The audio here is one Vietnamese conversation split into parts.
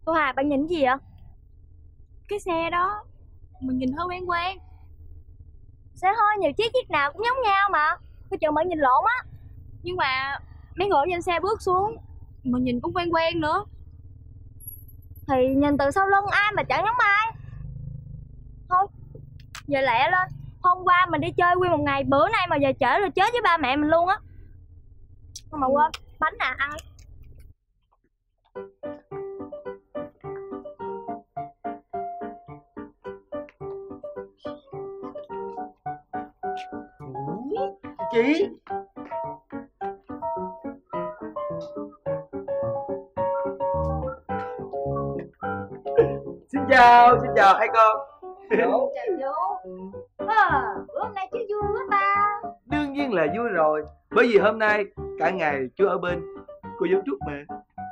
Cô Hà, bạn nhìn gì vậy? Cái xe đó mình nhìn hơi quen quen. Xe hơi nhiều chiếc nào cũng giống nhau mà. Tôi chừng bạn nhìn lộn á. Nhưng mà mấy người trên xe bước xuống mình nhìn cũng quen quen nữa. Thì nhìn từ sau lưng ai mà chẳng giống ai. Thôi, giờ lẹ lên. Hôm qua mình đi chơi nguyên một ngày, bữa nay mà về trễ rồi chết với ba mẹ mình luôn á. Không mà quên, bánh à, ăn. Chị xin chào hai con. Chào chú. Bữa hôm nay chú vui quá ta. Đương nhiên là vui rồi, bởi vì hôm nay cả ngày chú ở bên cô giáo Trúc mà.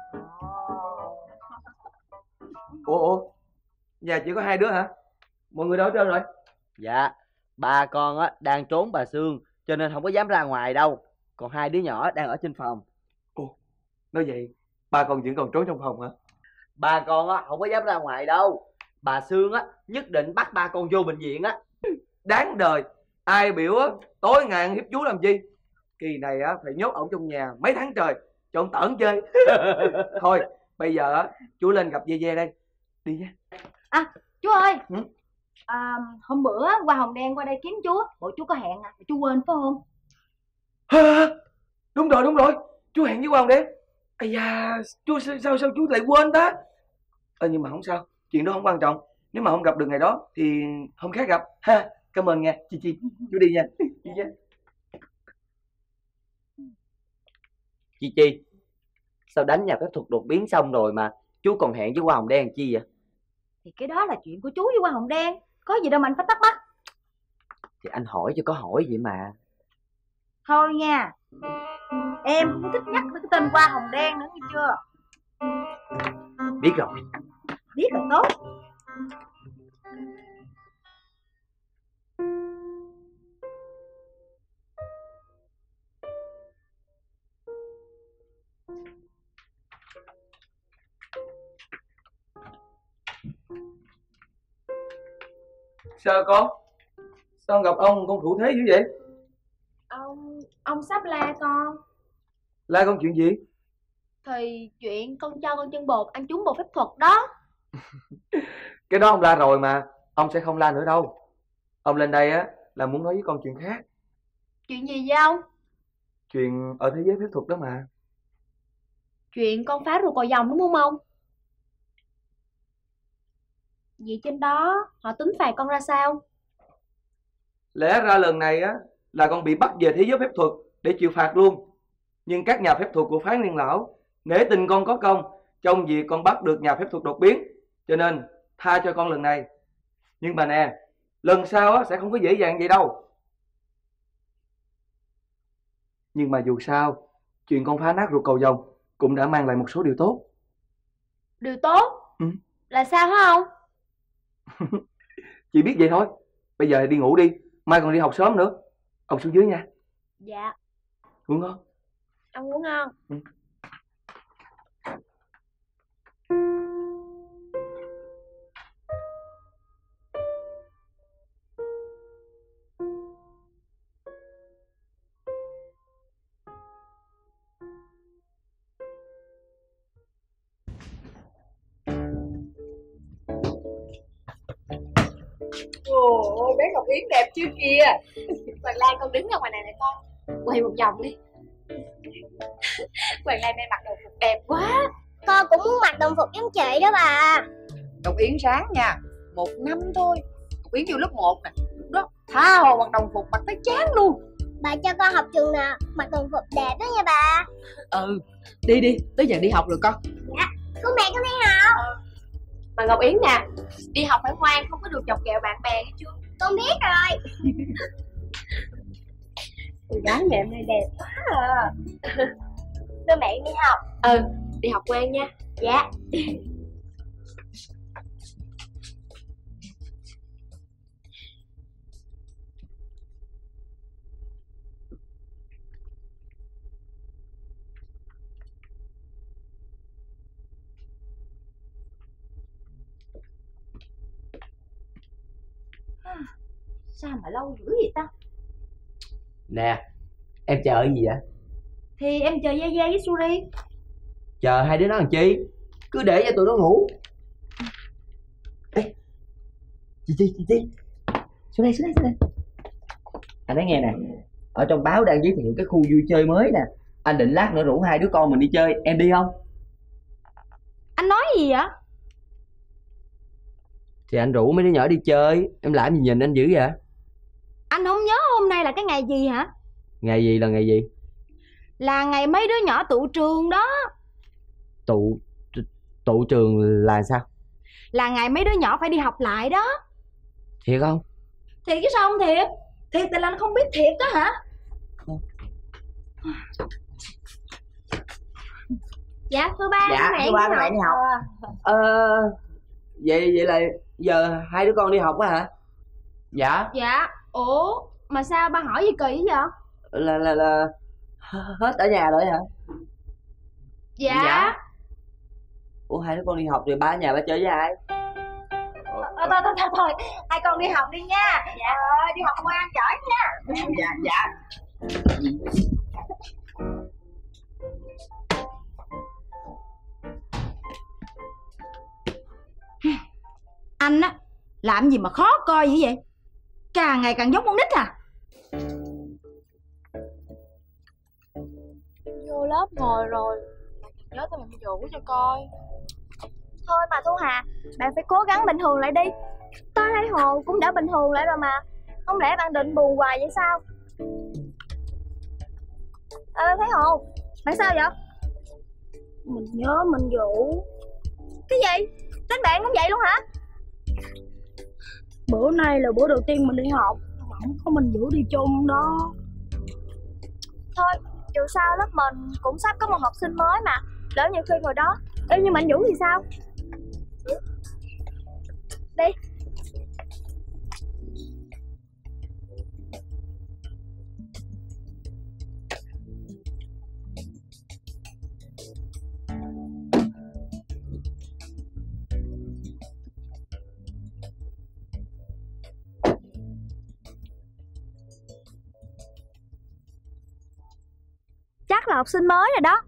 Ủa, nhà chỉ có hai đứa hả? Mọi người đâu hết trơn rồi? Dạ, ba con á đang trốn bà Sương cho nên không có dám ra ngoài đâu. Còn hai đứa nhỏ đang ở trên phòng. Ồ, nói vậy ba con vẫn còn trốn trong phòng hả? Ba con á không có dám ra ngoài đâu. Bà Sương á nhất định bắt ba con vô bệnh viện á. Đáng đời, ai biểu á tối ngày ăn hiếp chú làm gì? Kỳ này á phải nhốt ổng trong nhà mấy tháng trời cho ổng tởn chơi. Thôi bây giờ á chú lên gặp Dê Dê đây, đi nha. À, chú ơi. Ừ? Hôm bữa qua Hồng Đen qua đây kiếm chú, bộ chú có hẹn à, chú quên phải không? Hả? Đúng rồi, chú hẹn với Quang đấy. Ây da, chú sao chú lại quên ta? Nhưng mà không sao, chuyện đó không quan trọng. Nếu mà không gặp được ngày đó thì hôm khác gặp ha. Cảm ơn nha Chi, chú đi nha. Đi nha. Chi, sao đánh nhà phép thuật đột biến xong rồi mà chú còn hẹn với Hoa Hồng Đen chi vậy? Thì cái đó là chuyện của chú với Hoa Hồng Đen, có gì đâu mà anh phải thắc mắc. Thì anh hỏi cho có hỏi vậy mà. Thôi nha, em không thích nhắc tới cái tên Hoa Hồng Đen nữa, nghe chưa? Biết rồi. Biết là tốt. Sao con? Sao gặp ông con thủ thế dữ vậy? Ông sắp la con. La con chuyện gì? Thì chuyện con cho con chân bột ăn trúng bột phép thuật đó. Cái đó ông la rồi mà, ông sẽ không la nữa đâu. Ông lên đây á là muốn nói với con chuyện khác. Chuyện gì vậy ông? Chuyện ở thế giới phép thuật đó mà. Chuyện con phá rùa cầu vồng đúng không ông? Vậy trên đó họ tính phạt con ra sao? Lẽ ra lần này á là con bị bắt về thế giới phép thuật để chịu phạt luôn. Nhưng các nhà phép thuật của phái Liên Lão nể tình con có công trong việc con bắt được nhà phép thuật đột biến, cho nên tha cho con lần này. Nhưng mà nè, lần sau á sẽ không có dễ dàng vậy đâu. Nhưng mà dù sao, chuyện con phá nát ruột cầu vồng cũng đã mang lại một số điều tốt. Điều tốt? Ừ. Là sao hả ông? Chỉ biết vậy thôi. Bây giờ đi ngủ đi, mai còn đi học sớm nữa. Ông xuống dưới nha. Dạ. Ngủ ngon. Ông ngủ ngon. Ừ. Ôi bé Ngọc Yến đẹp chưa kìa. Hoàng Lan con đứng ra ngoài này nè con. Quay một vòng đi. Hoàng Lan may mặc đồng phục đẹp quá. Con cũng muốn mặc đồng phục giống chị đó bà. Ngọc Yến ráng nha, 1 năm thôi. Ngọc Yến vô lớp 1 nè, lúc đó tha hồ mặc đồng phục mặc tới chán luôn. Bà cho con học trường nào mặc đồng phục đẹp đó nha bà. Đi, tới giờ đi học rồi con. Dạ, cô mẹ con đi học. Mà Ngọc Yến nè, đi học phải ngoan, không có được chọc ghẹo bạn bè nghe chưa? Con biết rồi. Cô gái nhà em này đẹp quá à. Đưa mẹ đi học. Đi học ngoan nha. Dạ. Sao mà lâu dữ vậy ta? Nè, em chờ cái gì vậy? Thì em chờ Gia Gia với Suri. Chờ hai đứa nó làm chi? Cứ để cho tụi nó ngủ. Ê, chị xuống đây. Anh nói nghe nè, ở trong báo đang giới thiệu cái khu vui chơi mới nè. Anh định lát nữa rủ hai đứa con mình đi chơi, em đi không? Anh nói gì vậy? Thì anh rủ mấy đứa nhỏ đi chơi, em làm gì nhìn anh dữ vậy? Anh không nhớ hôm nay là cái ngày gì hả? Ngày gì là ngày gì? Là ngày mấy đứa nhỏ tụ trường đó. Tụ trường là sao? Là ngày mấy đứa nhỏ phải đi học lại đó. Thiệt không? Thiệt chứ sao không thiệt? Thiệt thì là anh không biết thiệt đó hả? Dạ thưa ba, Dạ, mẹ thưa ba, đi mẹ đi học. học. Vậy là giờ hai đứa con đi học á hả? Dạ. Dạ. Ủa mà sao ba hỏi gì kỳ vậy? Là hết ở nhà rồi hả? Dạ. Ủa hai đứa con đi học rồi ba ở nhà ba chơi với ai? Thôi, hai con đi học đi nha. Dạ ơi, đi học ngoan giỏi nha. Dạ. Anh á, làm gì mà khó coi dữ vậy? Càng ngày càng giống con nít à? Vô lớp ngồi rồi, nhớ tao mình dụ cho coi. Thôi mà Thu Hà, bạn phải cố gắng bình thường lại đi. Tôi thấy Hồ cũng đã bình thường lại rồi mà. Không lẽ bạn định buồn hoài vậy sao? Thấy Hồ, bạn sao vậy? Mình nhớ mình Vũ. Cái gì? Tính bạn cũng vậy luôn hả? Bữa nay là bữa đầu tiên mình đi học, không có mình Vũ đi chung đó. Thôi, dù sao lớp mình cũng sắp có một học sinh mới mà. Lỡ như khi ngồi đó y như Mạnh Vũ thì sao? Đi. Chắc là học sinh mới rồi đó.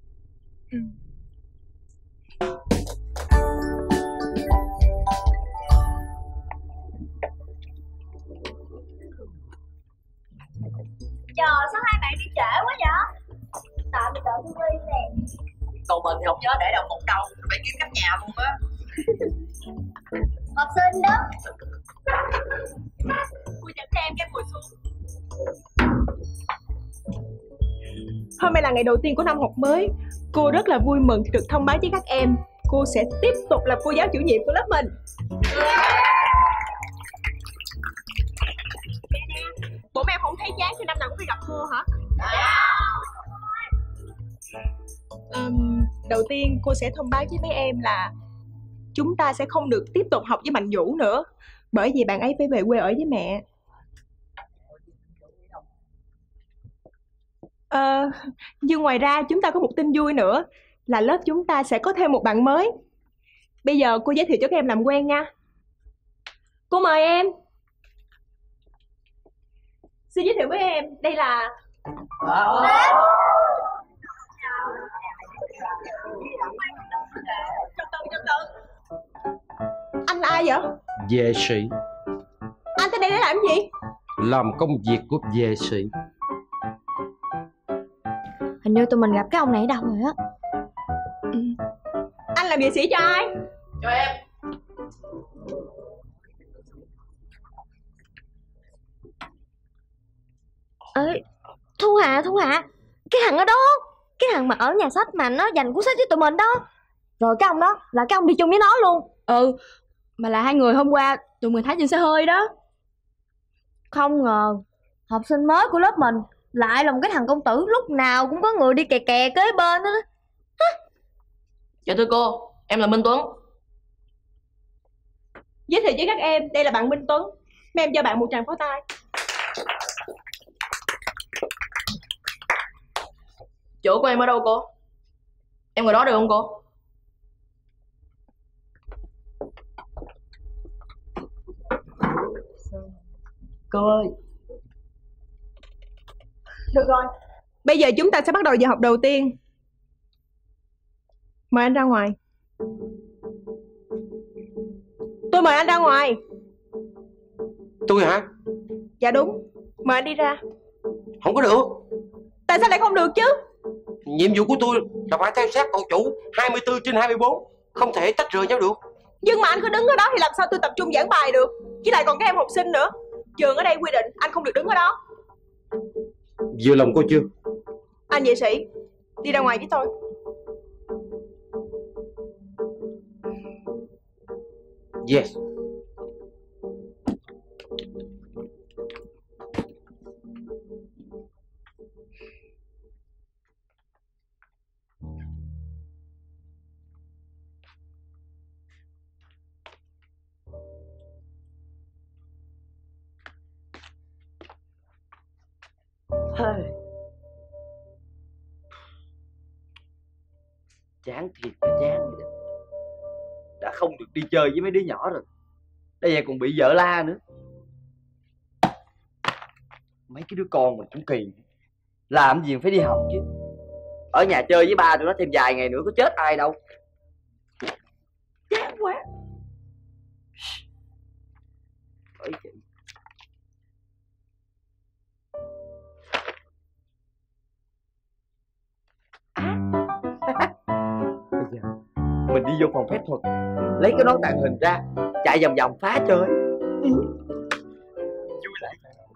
Trời, sao hai bạn đi trễ quá vậy? Tạm biệt đợi Thu Ly nè. Còn mình thì không nhớ để đâu một câu, phải kiếm cách nhà luôn á. Học sinh đó. Cô dẫn cho em cái ngồi xuống. Hôm nay là ngày đầu tiên của năm học mới. Cô rất là vui mừng được thông báo với các em cô sẽ tiếp tục làm cô giáo chủ nhiệm của lớp mình. Bộ em không thấy chán khi năm nào cũng đi gặp cô hả? Đầu tiên cô sẽ thông báo với mấy em là chúng ta sẽ không được tiếp tục học với Mạnh Vũ nữa, bởi vì bạn ấy phải về quê ở với mẹ. Nhưng ngoài ra chúng ta có một tin vui nữa, là lớp chúng ta sẽ có thêm một bạn mới. Bây giờ cô giới thiệu cho các em làm quen nha. Cô mời em. Xin giới thiệu với em, đây là anh là ai vậy? Vệ sĩ. Anh tới đây để làm gì? Làm công việc của vệ sĩ. Hình như tụi mình gặp cái ông này ở đâu rồi á. Anh làm vệ sĩ cho ai? Cho em. Ê, Thu Hà, cái thằng ở đó, cái thằng mà ở nhà sách mà nó dành cuốn sách với tụi mình đó. Rồi cái ông đó là cái ông đi chung với nó luôn. Mà là hai người hôm qua tụi mình thấy trên xe hơi đó. Không ngờ học sinh mới của lớp mình lại là một cái thằng công tử, lúc nào cũng có người đi kè kè kế bên đó. Dạ thưa cô, em là Minh Tuấn. Giới thiệu với các em, đây là bạn Minh Tuấn. Mấy em cho bạn một tràng pháo tay. Chỗ của em ở đâu cô? Em ngồi đó được không cô? Cô ơi. Được rồi. Bây giờ chúng ta sẽ bắt đầu giờ học đầu tiên. Mời anh ra ngoài. Tôi mời anh ra ngoài. Tôi hả? Dạ đúng. Mời anh đi ra. Không có được. Tại sao lại không được chứ? Nhiệm vụ của tôi là phải theo sát cậu chủ 24/24, không thể tách rời nhau được. Nhưng mà anh cứ đứng ở đó thì làm sao tôi tập trung giảng bài được? Với lại còn các em học sinh nữa. Trường ở đây quy định anh không được đứng ở đó. Vừa lòng cô chưa? Anh vệ sĩ, đi ra ngoài với tôi. Yes. Chán thiệt là chán vậy đó. Đã không được đi chơi với mấy đứa nhỏ rồi, bây giờ còn bị vợ la nữa. Mấy cái đứa con mình cũng kỳ, làm gì phải đi học chứ. Ở nhà chơi với ba tụi nó thêm vài ngày nữa có chết ai đâu. Chán quá. Bởi chị. Bây giờ mình đi vô phòng phép thuật, lấy cái nón tàng hình ra, chạy vòng vòng phá chơi. Vui lại.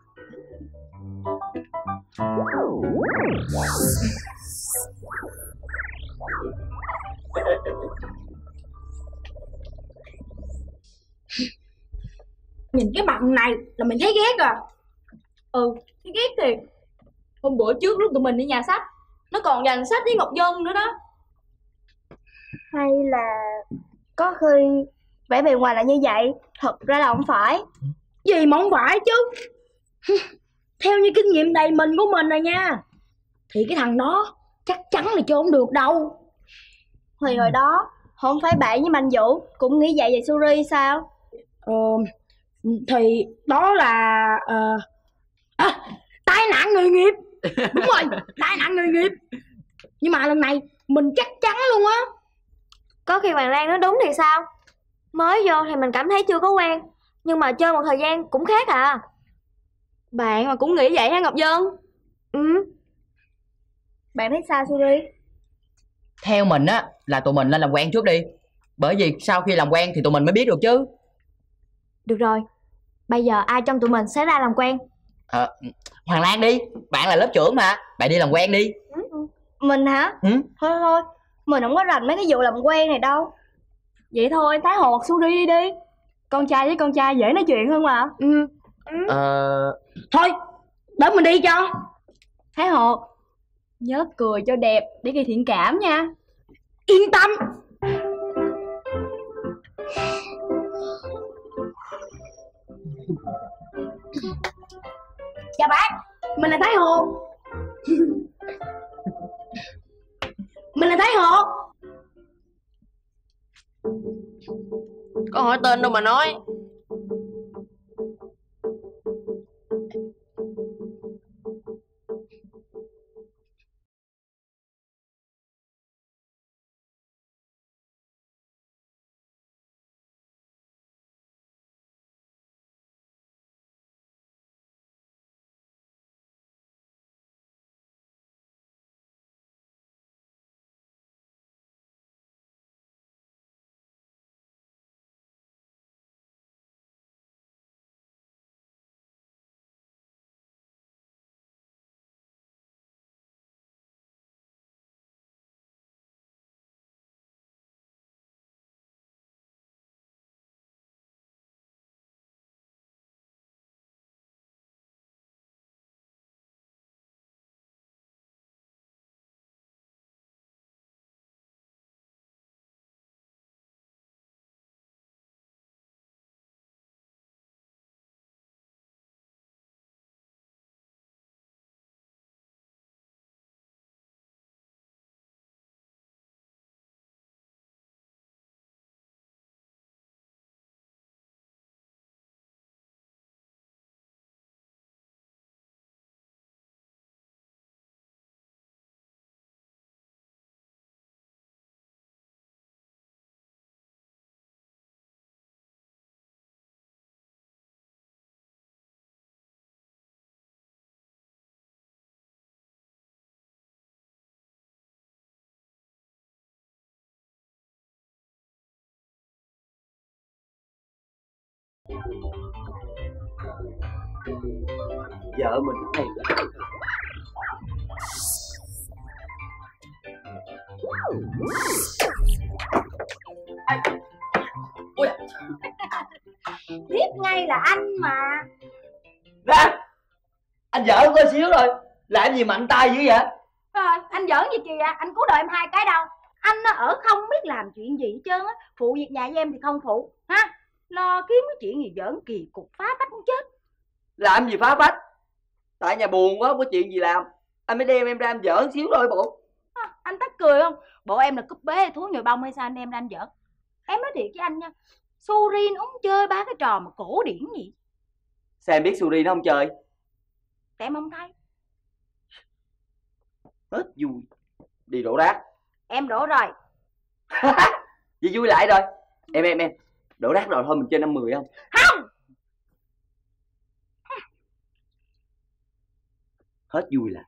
Nhìn cái mặt này là mình thấy ghét à. Ừ, thấy ghét thiệt. Hôm bữa trước lúc tụi mình đi nhà sách, nó còn dành sách với Ngọc Dân nữa đó. Hay là có khi vẻ bề ngoài là như vậy, thật ra là không phải. Gì mà không phải chứ. Theo như kinh nghiệm đầy mình của mình rồi nha, thì cái thằng đó chắc chắn là chơi không được đâu. Thì hồi đó không phải bạn với Mạnh Vũ cũng nghĩ vậy về Suri sao? Thì đó là tai nạn nghề nghiệp. Đúng rồi, tai nạn nghề nghiệp. Nhưng mà lần này mình chắc chắn luôn á. Có khi Hoàng Lan nói đúng thì sao? Mới vô thì mình cảm thấy chưa có quen, nhưng mà chơi một thời gian cũng khác à. Bạn mà cũng nghĩ vậy hả Ngọc Dân? Ừ. Bạn thấy sao Suri? Theo mình á là tụi mình lên làm quen trước đi, bởi vì sau khi làm quen thì tụi mình mới biết được chứ. Được rồi, bây giờ ai trong tụi mình sẽ ra làm quen? Hoàng Lan đi, bạn là lớp trưởng mà, bạn đi làm quen đi. Mình hả? Thôi thôi, mình không có rành mấy cái vụ làm quen này đâu. Vậy thôi, Thái Hồ hoặc Suri đi đi. Con trai với con trai dễ nói chuyện hơn mà. Thôi, để mình đi cho. Thái Hồ, nhớ cười cho đẹp để gây thiện cảm nha. Yên tâm. Chào bác, mình là Thái Hồ. Mình là Thái Hồ. Có hỏi tên đâu mà nói. Vợ mình này. Biết ngay là anh mà. Ra, anh vợ có xíu rồi, làm gì mạnh tay dữ vậy? Rồi, anh giỡn gì kìa, anh cứu đời em 2 cái đâu. Anh nó ở không biết làm chuyện gì hết trơn á. Phụ việc nhà với em thì không phụ ha. Lo kiếm cái chuyện gì giỡn kỳ cục phá phách muốn chết. Làm gì phá phách? Tại nhà buồn quá, không có chuyện gì làm, anh mới đem em ra anh giỡn xíu thôi bộ. Anh tắc cười không? Bộ em là cúp bế thú nhồi bông hay sao anh đem ra anh giỡn? Em nói thiệt với anh nha, Surin ống chơi ba cái trò mà cổ điển gì. Sao em biết Suri nó không chơi? Tại em không thấy. Hết vui. Đi đổ rác. Em đổ rồi. Vậy vui lại rồi. Em đổ rác rồi thôi mình chơi 5-10 không? Không. Hết vui lại.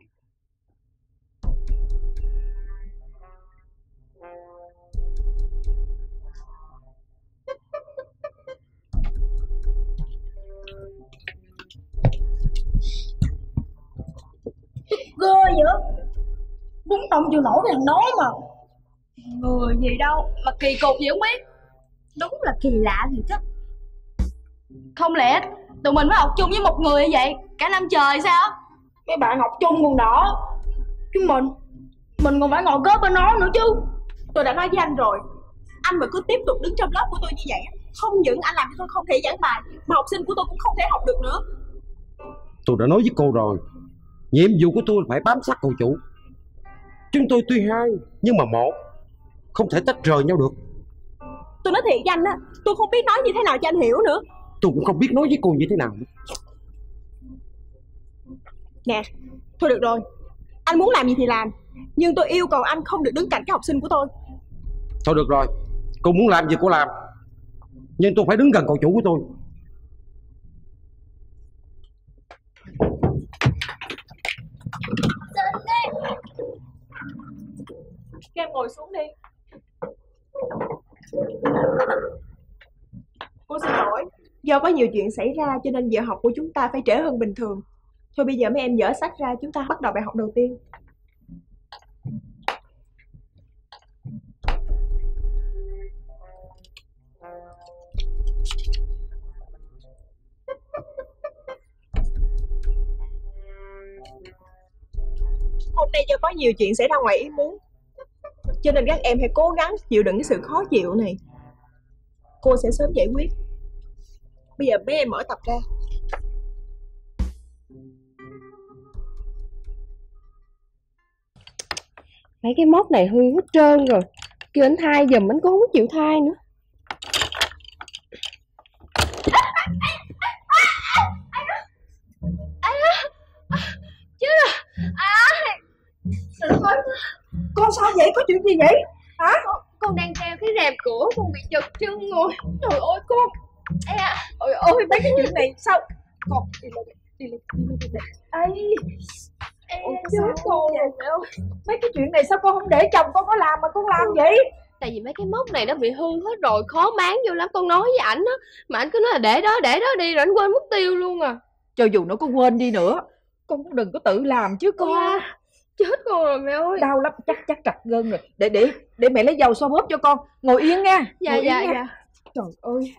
Ghê vậy? Đúng tông chưa nổi cái thằng đó mà. Người gì đâu mà kỳ cục gì không biết. Đúng là kỳ lạ gì chứ. Không lẽ tụi mình mới học chung với một người như vậy cả năm trời sao? Mấy bạn học chung còn đỏ, chứ mình còn phải ngồi kế bên nó nữa chứ. Tôi đã nói với anh rồi, anh mà cứ tiếp tục đứng trong lớp của tôi như vậy, không những anh làm cho tôi không thể giảng bài, mà học sinh của tôi cũng không thể học được nữa. Tôi đã nói với cô rồi, nhiệm vụ của tôi là phải bám sát cậu chủ. Chúng tôi tuy hai nhưng mà một, không thể tách rời nhau được. Tôi nói thiệt với anh á, tôi không biết nói như thế nào cho anh hiểu nữa. Tôi cũng không biết nói với cô như thế nào nữa. Nè, thôi được rồi, anh muốn làm gì thì làm, nhưng tôi yêu cầu anh không được đứng cạnh các học sinh của tôi. Thôi được rồi, cô muốn làm gì cô làm, nhưng tôi phải đứng gần cậu chủ của tôi. Các em ngồi xuống đi. Cô xin lỗi, do có nhiều chuyện xảy ra cho nên giờ học của chúng ta phải trễ hơn bình thường. Thôi bây giờ mấy em dỡ sách ra, chúng ta bắt đầu bài học đầu tiên. Hôm nay do có nhiều chuyện xảy ra ngoài ý muốn, cho nên các em hãy cố gắng chịu đựng cái sự khó chịu này. Cô sẽ sớm giải quyết. Bây giờ mấy em mở tập ra. Mấy cái móc này hư hết trơn rồi. Kêu anh thay giùm anh cũng không chịu thay nữa. Chứ là Con sao vậy? Có chuyện gì vậy? Hả? Con đang treo cái rèm cửa, con bị giật chân rồi. Trời ơi con. Ôi ôi, mấy cái chuyện này sao? Con đi lên. Ây, Chết con rồi. Mấy cái chuyện này sao con không để chồng con có làm mà con làm vậy? tại vì mấy cái móc này nó bị hư hết rồi, khó bán vô lắm. Con nói với ảnh á, mà ảnh cứ nói là để đó đi, rồi ảnh quên mất tiêu luôn à. Cho dù nó có quên đi nữa, con cũng đừng có tự làm chứ con. Chết con rồi mẹ ơi. Đau lắm, chắc trật gân rồi. Để mẹ lấy dầu xoa bóp cho con. Ngồi yên nha. Dạ. Trời ơi.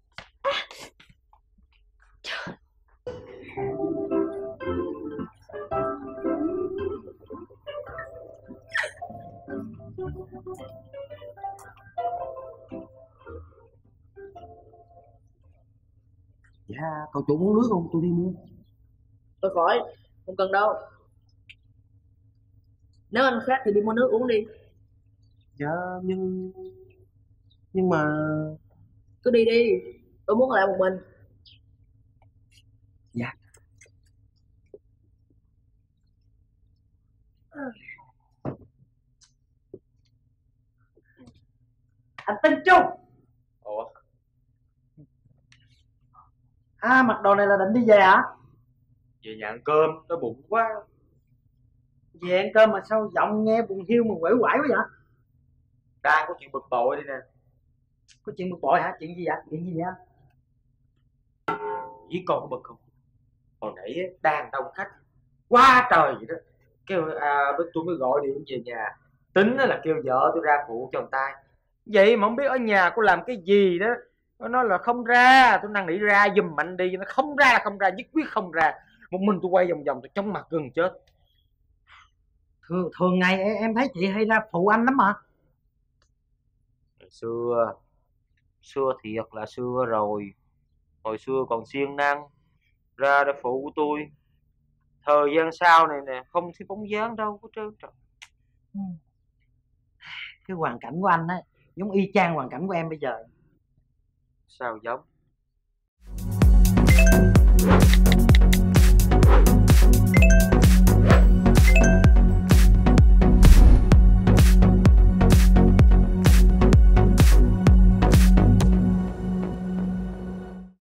Dạ, cậu chủ muốn nước không? Tôi đi mua. Thôi khỏi, không cần đâu. Nếu anh khát thì đi mua nước uống đi. Dạ, nhưng mà... Cứ đi đi, tôi muốn ở lại một mình. Dạ. Anh Tinh Trung. Ủa? Mặc đồ này là định đi về hả? Về nhà ăn cơm, đói bụng quá. Về ăn cơm mà sao giọng nghe buồn hiu mà quể quải quá vậy? Đang có chuyện bực bội đi nè. Có chuyện bực bội hả? Chuyện gì vậy? Chuyện gì vậy? nghĩ con có bực không? Hồi nãy đàn đông khách quá trời vậy đó, kêu tôi mới gọi điện về nhà, tính là kêu vợ tôi ra phụ cho người ta. Vậy mà không biết ở nhà cô làm cái gì đó. Nó nói là không ra, tôi năn nỉ ra giùm mạnh đi, nó không ra là không ra, nhất quyết không ra. Một mình tôi quay vòng vòng, tôi chóng mặt gần chết. Thường ngày em thấy chị hay ra phụ anh lắm mà. Xưa thiệt là xưa rồi. Hồi xưa còn siêng năng ra để phụ tôi. Thời gian sau này nè, không thấy bóng dáng đâu có trơn trời. Cái hoàn cảnh của anh á giống y chang hoàn cảnh của em bây giờ. Sao giống?